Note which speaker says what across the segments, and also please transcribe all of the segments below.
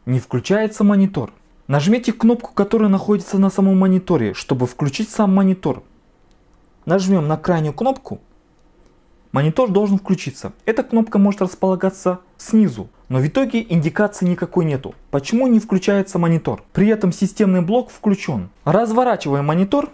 Speaker 1: Не включается монитор. Нажмите кнопку, которая находится на самом мониторе, чтобы включить сам монитор. Нажмем на крайнюю кнопку. Монитор должен включиться. Эта кнопка может располагаться снизу, но в итоге индикации никакой нету. Почему не включается монитор? При этом системный блок включен. Разворачиваем монитор.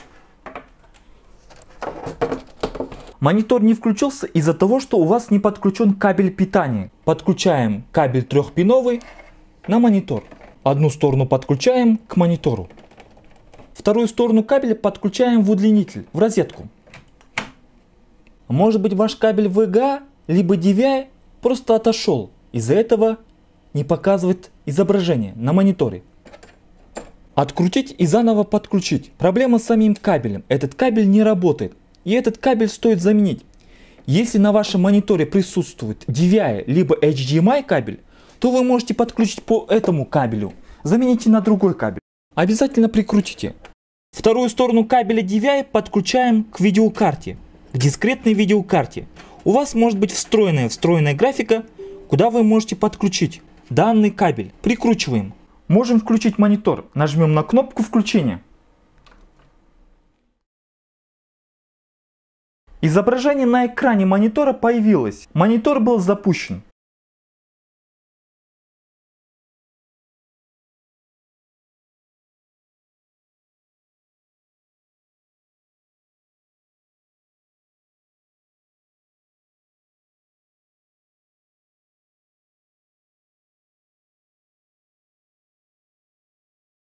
Speaker 1: Монитор не включился из-за того, что у вас не подключен кабель питания. Подключаем кабель трехпиновый на монитор. Одну сторону подключаем к монитору. Вторую сторону кабеля подключаем в удлинитель, в розетку. Может быть, ваш кабель VGA либо DVI просто отошел. Из-за этого не показывает изображение на мониторе. Открутить и заново подключить. Проблема с самим кабелем. Этот кабель не работает. И этот кабель стоит заменить. Если на вашем мониторе присутствует DVI либо HDMI кабель, то вы можете подключить по этому кабелю. Замените на другой кабель. Обязательно прикрутите. Вторую сторону кабеля DVI подключаем к видеокарте. К дискретной видеокарте. У вас может быть встроенная графика, куда вы можете подключить данный кабель. Прикручиваем. Можем включить монитор. Нажмем на кнопку включения. Изображение на экране монитора появилось. Монитор был запущен.